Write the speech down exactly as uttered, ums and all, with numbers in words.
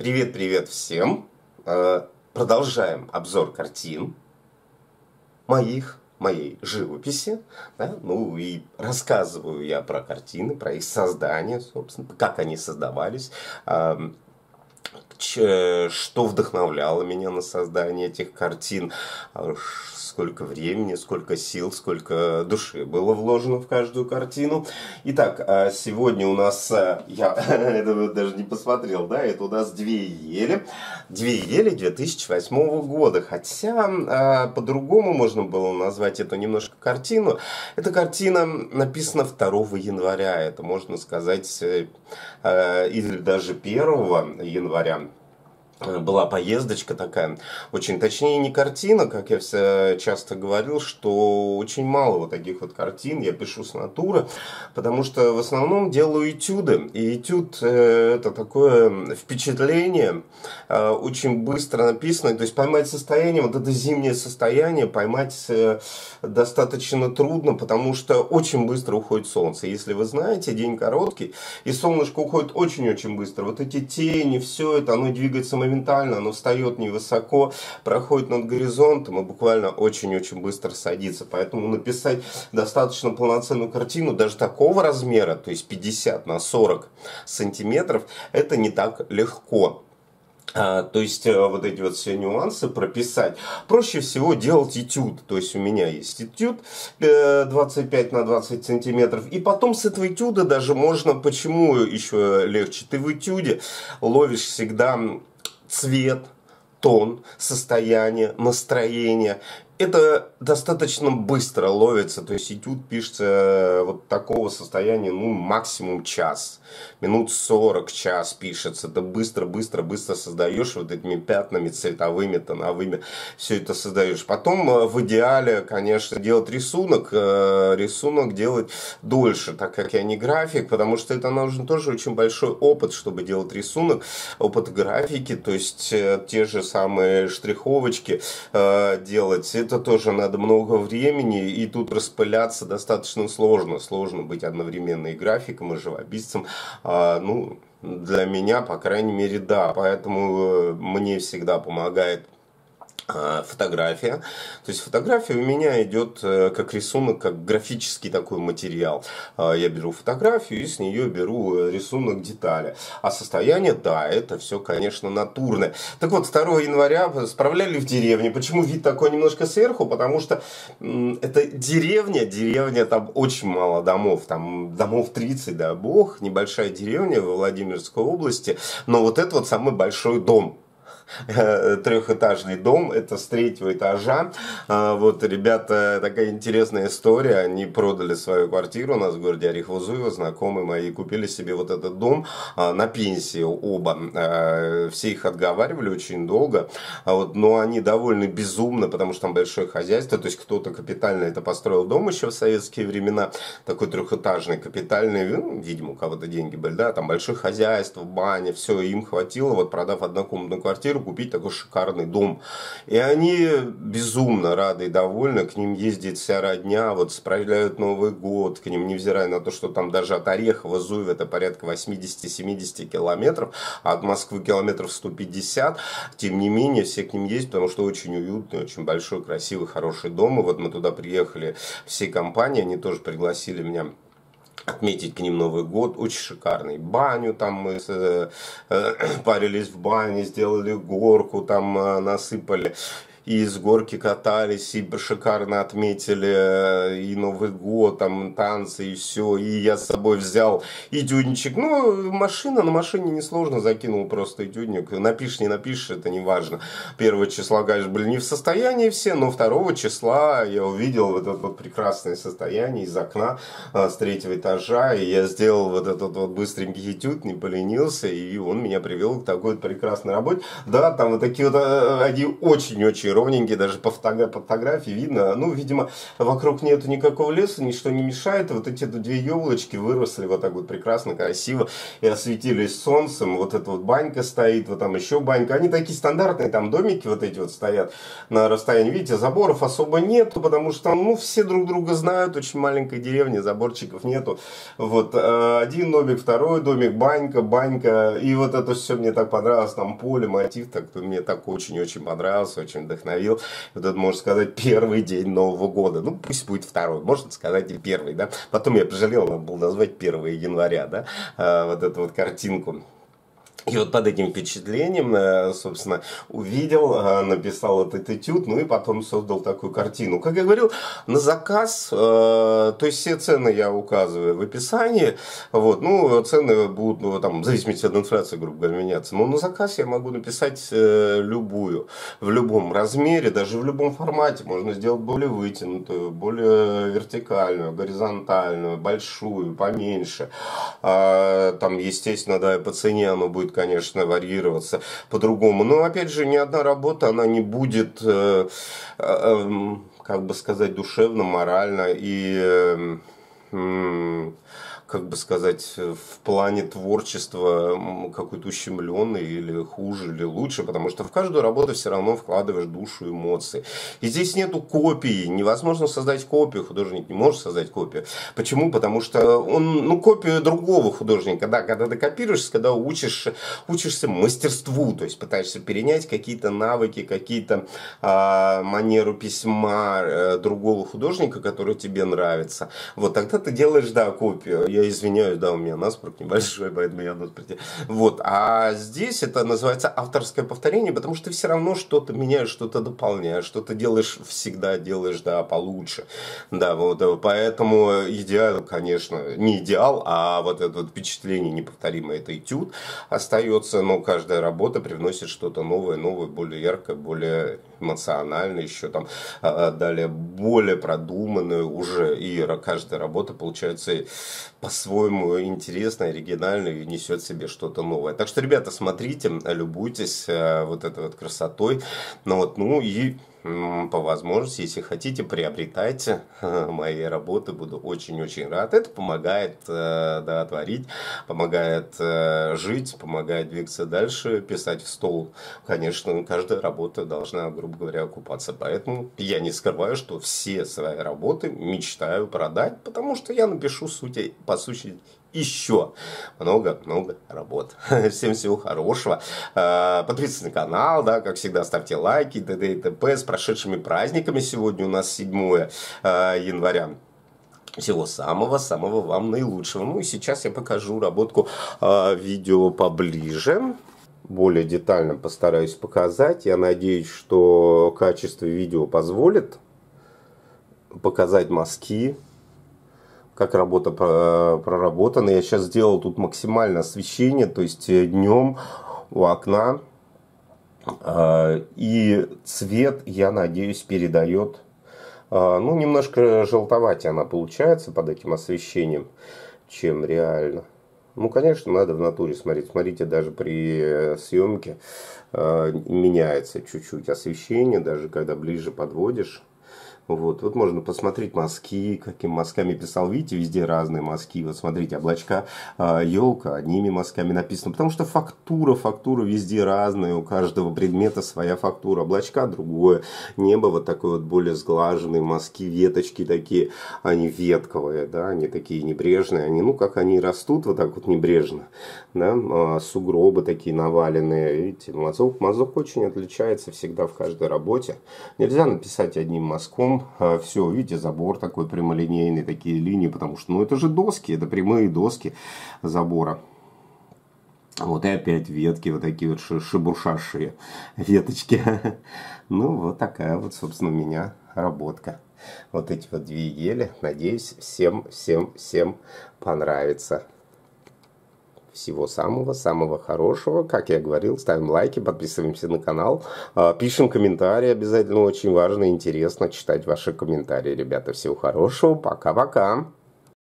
Привет-привет всем! Э, Продолжаем обзор картин моих, моей живописи. Да? Ну и рассказываю я про картины, про их создание, собственно, как они создавались, э, ч- что вдохновляло меня на создание этих картин, э, ш- сколько времени, сколько сил, сколько души было вложено в каждую картину. Итак, э, сегодня у нас, э, я этого даже не посмотрел, да, это у нас «Две ели». «Две ели» две тысячи восьмого года, хотя э, по-другому можно было назвать эту немножко картину. Эта картина написана второго января, это можно сказать, э, э, или даже первого января. Была поездочка такая, очень, точнее, не картина, как я все часто говорил, что очень мало вот таких вот картин, я пишу с натуры, потому что в основном делаю этюды, и этюд э, это такое впечатление, э, очень быстро написанное, то есть поймать состояние, вот это зимнее состояние поймать э, достаточно трудно, потому что очень быстро уходит солнце, если вы знаете, день короткий, и солнышко уходит очень-очень быстро, вот эти тени, все это, оно двигается моментально, моментально, оно встает невысоко, проходит над горизонтом и буквально очень-очень быстро садится. Поэтому написать достаточно полноценную картину, даже такого размера, то есть пятьдесят на сорок сантиметров, это не так легко. А, то есть вот эти вот все нюансы прописать. Проще всего делать этюд. То есть у меня есть этюд двадцать пять на двадцать сантиметров. И потом с этого этюда даже можно, почему еще легче? Ты в этюде ловишь всегда цвет, тон, состояние, настроение. Это достаточно быстро ловится, то есть этюд пишется вот такого состояния, ну, максимум час, минут сорок, час пишется, это быстро, быстро, быстро создаешь вот этими пятнами цветовыми, тоновыми, все это создаешь. Потом в идеале, конечно, делать рисунок, рисунок делать дольше, так как я не график, потому что это нужен тоже очень большой опыт, чтобы делать рисунок, опыт графики, то есть те же самые штриховочки делать, это тоже надо много времени, и тут распыляться достаточно сложно. Сложно быть одновременно и графиком, и живописцем. А, ну, для меня, по крайней мере, да. Поэтому мне всегда помогает фотография. То есть фотография у меня идет как рисунок, как графический такой материал. Я беру фотографию и с нее беру рисунок детали. А состояние, да, это все, конечно, натурное. Так вот, второго января справляли в деревне. Почему вид такой немножко сверху? Потому что это деревня, деревня, там очень мало домов. Там домов тридцать, да бог, небольшая деревня во Владимирской области. Но вот это вот самый большой дом. Трехэтажный дом, это с третьего этажа. Вот, ребята, такая интересная история, они продали свою квартиру у нас в городе Орехово-Зуево, знакомые мои, купили себе вот этот дом на пенсии оба. Все их отговаривали очень долго, вот, но они довольно безумно, потому что там большое хозяйство, то есть кто-то капитально это построил дом еще в советские времена, такой трехэтажный, капитальный, ну, видимо, у кого-то деньги были, да, там большое хозяйство, баня, все, им хватило, вот, продав однокомнатную квартиру, купить такой шикарный дом. И они безумно рады и довольны, к ним ездит вся родня, вот справляют Новый год, к ним, невзирая на то, что там даже от Орехова-Зуева это порядка восемьдесят-семьдесят километров, а от Москвы километров сто пятьдесят, тем не менее все к ним ездят, потому что очень уютный, очень большой, красивый, хороший дом. И вот мы туда приехали всей компанией, они тоже пригласили меня отметить к ним Новый год, очень шикарный. Баню там мы э, э, парились в бане, сделали горку, там э, насыпали. И с горки катались, и шикарно отметили и Новый год, там танцы, и все. И я с собой взял этюдничек. Ну, машина, на машине несложно, закинул просто этюдник. Напишешь, не напишешь, это не важно. Первого числа, конечно, были не в состоянии все, но второго числа я увидел вот это вот прекрасное состояние из окна с третьего этажа. И я сделал вот этот вот быстренький этюд, не поленился, и он меня привел к такой вот прекрасной работе. Да, там вот такие вот, они очень-очень ровненькие, ровненькие, даже по, фото, по фотографии видно. Ну, видимо, вокруг нету никакого леса, ничто не мешает. И вот эти две елочки выросли вот так вот прекрасно, красиво и осветились солнцем. Вот эта вот банька стоит, вот там еще банька. Они такие стандартные, там домики вот эти вот стоят на расстоянии. Видите, заборов особо нету, потому что там, ну, все друг друга знают, очень маленькая деревня, заборчиков нету. Вот, один домик, второй домик, банька, банька, и вот это все мне так понравилось, там поле, мотив, так мне так очень-очень понравился, очень вдохновил. Вот это, можно сказать, первый день Нового года, ну, пусть будет второй, можно сказать и первый, да. Потом я пожалел, надо было назвать первого января, да, вот эту вот картинку. И вот под этим впечатлением, собственно, увидел, написал этот этюд, ну и потом создал такую картину. Как я говорил, на заказ, то есть все цены я указываю в описании, вот, ну, цены будут, ну, там, в зависимости от инфляции, грубо говоря, меняться, но на заказ я могу написать любую, в любом размере, даже в любом формате, можно сделать более вытянутую, более вертикальную, горизонтальную, большую, поменьше, там, естественно, да, по цене оно будет, конечно, варьироваться по-другому. Но, опять же, ни одна работа, она не будет, э, э, как бы сказать, душевно, морально и, э, э, как бы сказать, в плане творчества какой-то ущемленный или хуже, или лучше, потому что в каждую работу все равно вкладываешь душу, эмоции. И здесь нету копии, невозможно создать копию, художник не может создать копию. Почему? Потому что он, ну, копию другого художника, да, когда ты копируешься, когда учишь, учишься мастерству, то есть пытаешься перенять какие-то навыки, какие-то а, манеру письма а, другого художника, который тебе нравится. Вот тогда ты делаешь, да, копию. Я извиняюсь, да, у меня насморк небольшой, поэтому я буду прийти. Вот, а здесь это называется авторское повторение, потому что ты все равно что-то меняешь, что-то дополняешь, что-то делаешь, всегда делаешь, да, получше. Да, вот, поэтому идеал, конечно, не идеал, а вот это вот впечатление неповторимое, это этюд остается, но каждая работа привносит что-то новое, новое, более яркое, более эмоциональное, еще там далее более продуманное уже, и каждая работа получается по-своему интересно, оригинально и несет в себе что-то новое. Так что, ребята, смотрите, любуйтесь вот этой вот красотой. Ну, вот, ну и по возможности, если хотите, приобретайте мои работы, буду очень-очень рад. Это помогает, да, творить, помогает жить, помогает двигаться дальше, писать в стол. Конечно, каждая работа должна, грубо говоря, окупаться. Поэтому я не скрываю, что все свои работы мечтаю продать, потому что я напишу, сути, по сути, еще много-много работ. Всем всего хорошего. Подписывайтесь на канал, да, как всегда, ставьте лайки, т.д. и т.п. С прошедшими праздниками. Сегодня у нас седьмое января. Всего самого-самого вам наилучшего. Ну и сейчас я покажу работку видео поближе. Более детально постараюсь показать. Я надеюсь, что качество видео позволит показать мазки, как работа проработана. Я сейчас сделал тут максимальное освещение, то есть днем у окна. И цвет, я надеюсь, передает. Ну, немножко желтоватее она получается под этим освещением, чем реально. Ну, конечно, надо в натуре смотреть. Смотрите, даже при съемке меняется чуть-чуть освещение, даже когда ближе подводишь. Вот, вот можно посмотреть мазки, какими мазками писал. Видите, везде разные мазки. Вот смотрите, облачка, елка, одними мазками написано. Потому что фактура, фактура везде разная. У каждого предмета своя фактура. Облачка другое. Небо вот такое вот более сглаженные. Мазки, веточки такие. Они ветковые, да, они такие небрежные. Они, ну, как они растут вот так вот небрежно. Да? Сугробы такие наваленные. Видите, мазок, мазок очень отличается всегда в каждой работе. Нельзя написать одним мазком. Все, видите, забор такой прямолинейный, такие линии, потому что, ну, это же доски, это прямые доски забора. Вот и опять ветки, вот такие вот шебуршавшие веточки. Ну, вот такая вот, собственно, у меня работка. Вот эти вот две ели. Надеюсь, всем, всем, всем понравится. Всего самого-самого хорошего. Как я говорил, ставим лайки, подписываемся на канал, пишем комментарии. Обязательно очень важно и интересно читать ваши комментарии. Ребята, всего хорошего. Пока-пока.